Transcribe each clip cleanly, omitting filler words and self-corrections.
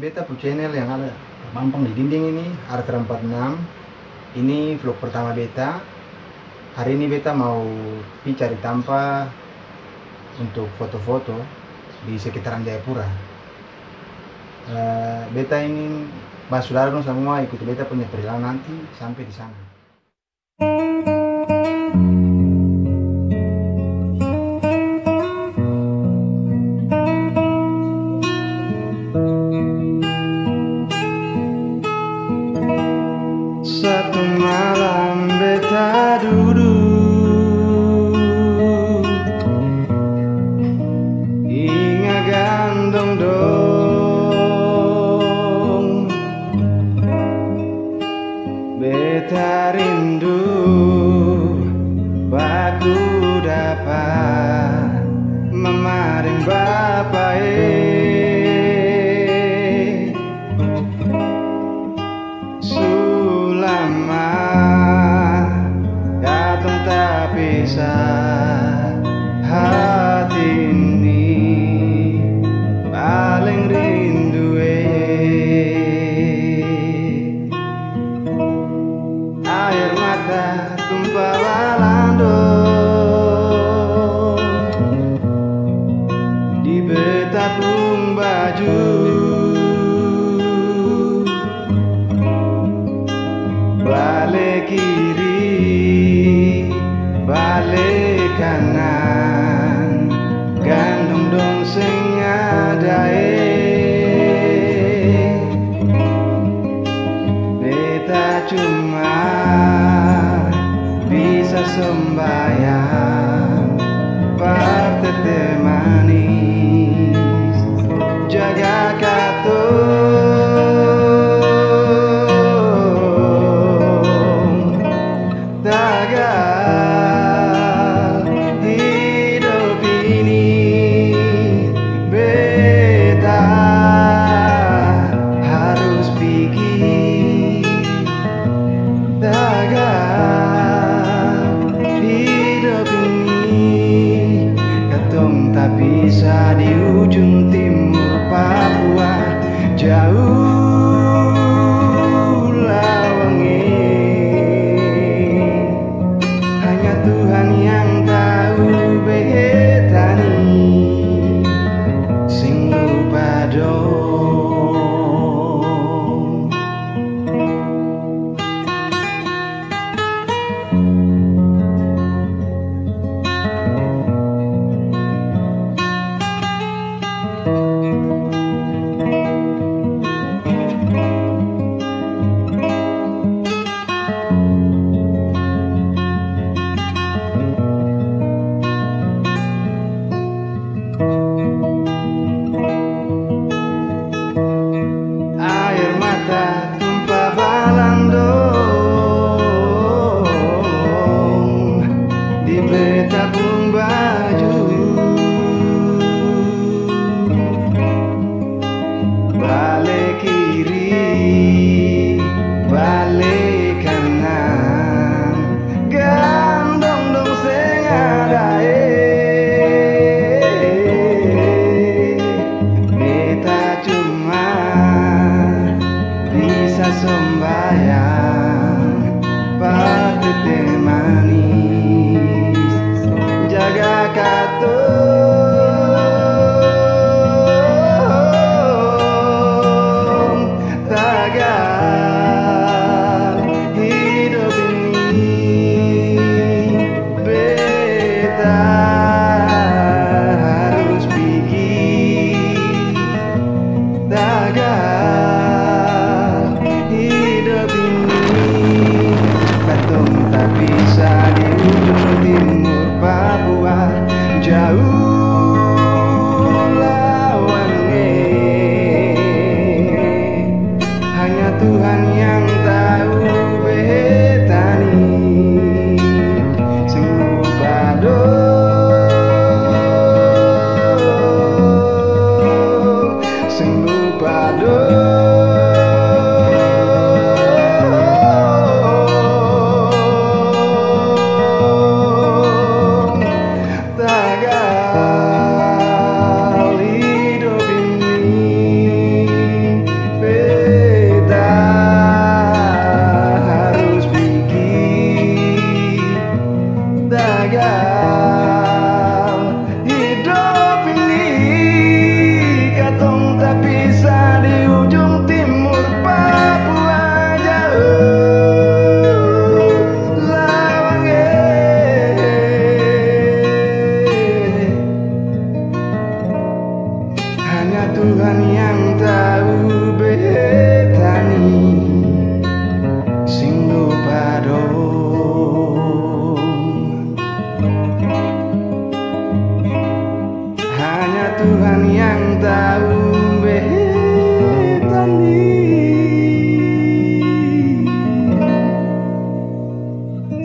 beta pu channel yang ada mampang di dinding ini, Arthur46. Ini vlog pertama beta. Hari ini beta mau pi cari tampa untuk foto-foto di sekitaran Jayapura. Beta ini saudara dong semua ikuti beta punya perjalanan nanti sampai di sana. Satu malam beta duduk inga gandong dong, beta rindu baku dapat memaring bapa lama datang tak bisa hati ini paling rindu air mata tumpah balando di betapung baju. Balik kiri, balik kanan, gandung dong sing adae. Beta cuma bisa sembayang partete manis, jaga katong hidup ini. Beta harus pikir tagal hidup ini. Katong tak bisa di ujung timur Papua, jauh Tuhan yang tahu betani sing lupa dong.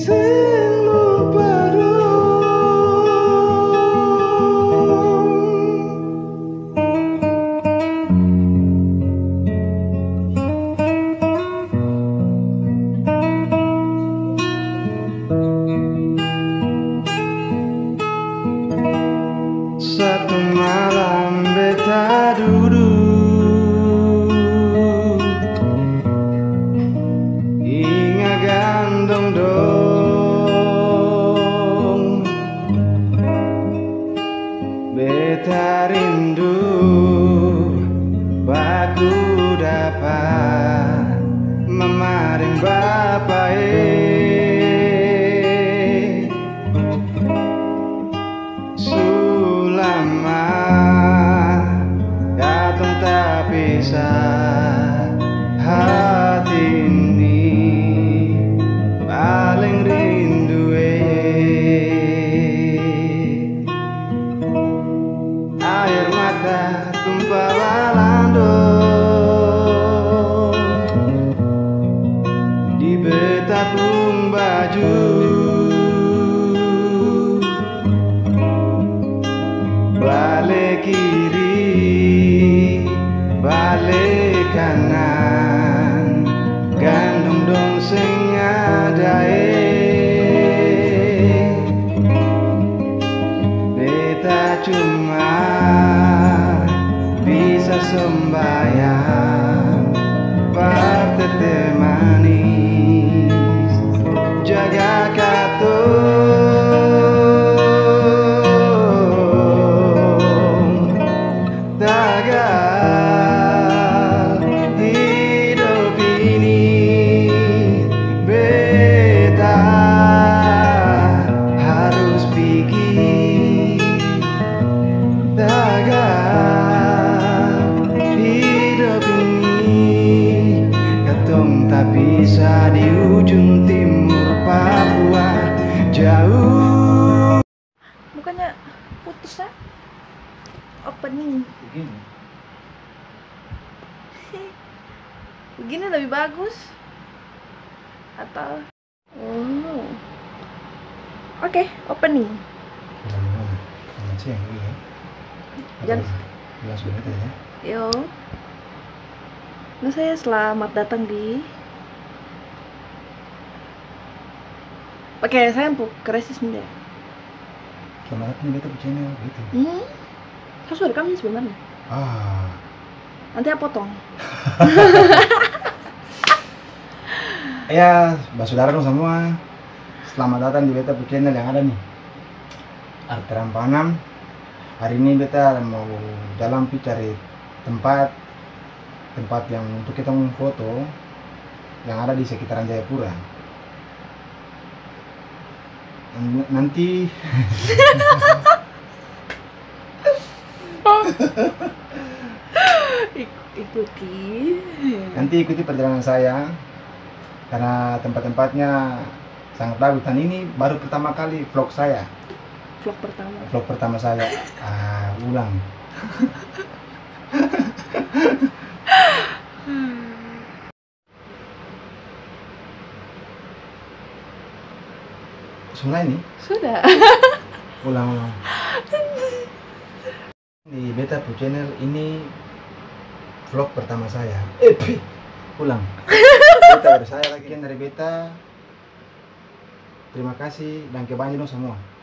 sing lupa satu malam beta duduk ingat gandong dong beta rindu baku dapat memaring bapa sulama katong tak bisa hati ini paling rindu air mata tumpah lalando di betapung baju balik kiri balik kanan gandung dong sing adae beta cuma bisa sembayang partete manis jaga katong tagal hidup ini beta harus pikir tagal hidup ini katong tak bisa di ujung timur Papua jauh. Bukannya putus ya? Opening Begini. begini lebih bagus atau oke, opening. Selamat siang, ya. Jangan Langsung aja ya. yo. Nah, saya selamat datang di pakai saya kresis nih. Selamat datang di Beta channel gitu. Kan sudah rekam ini sebenarnya. Ah, Nanti aku potong. ya, saudara semua, selamat datang di Beta channel yang ada nih. Arteram Panam. Hari ini beta mau jalan cari tempat yang untuk kita foto yang ada di sekitaran Jayapura. Nanti ikuti perjalanan saya karena tempat-tempatnya sangat bagus dan ini baru pertama kali vlog saya. Vlog pertama saya. Ulang. Sudah ini? Sudah. Ulang. Di Beta channel ini vlog pertama saya. Ulang. Beta dari saya lagi dari Beta. Terima kasih dan kebanyakan semua.